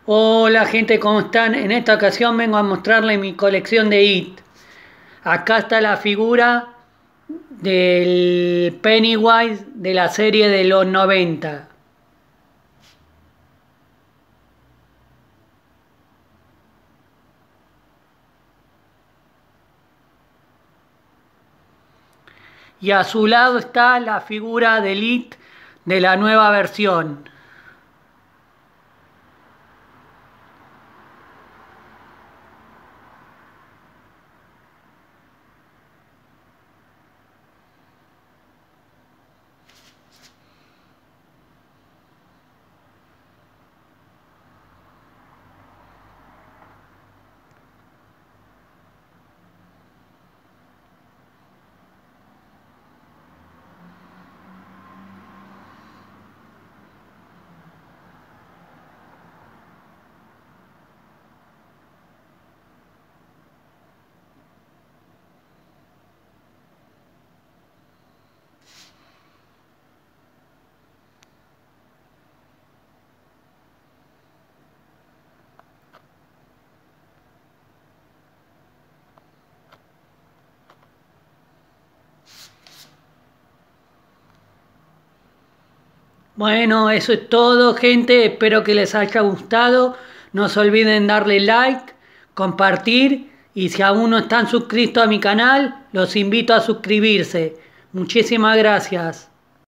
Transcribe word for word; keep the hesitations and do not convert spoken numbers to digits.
Hola gente, ¿cómo están? En esta ocasión vengo a mostrarles mi colección de It. Acá está la figura del Pennywise de la serie de los noventa. Y a su lado está la figura del It de la nueva versión. Bueno, eso es todo, gente. Espero que les haya gustado. No se olviden darle like, compartir y si aún no están suscritos a mi canal, los invito a suscribirse. Muchísimas gracias.